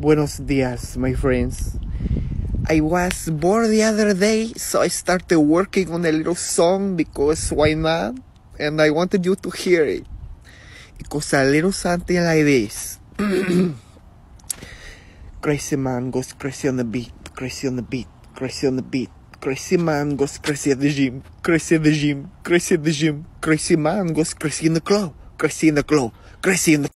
Buenos dias, my friends. I was bored the other day, so I started working on a little song because why not? And I wanted you to hear it. It goes a little something like this. Crazy man goes crazy on the beat, crazy on the beat, crazy on the beat. Crazy man goes crazy at the gym, crazy at the gym, crazy at the gym. Crazy man goes crazy in the club, crazy in the club, crazy in the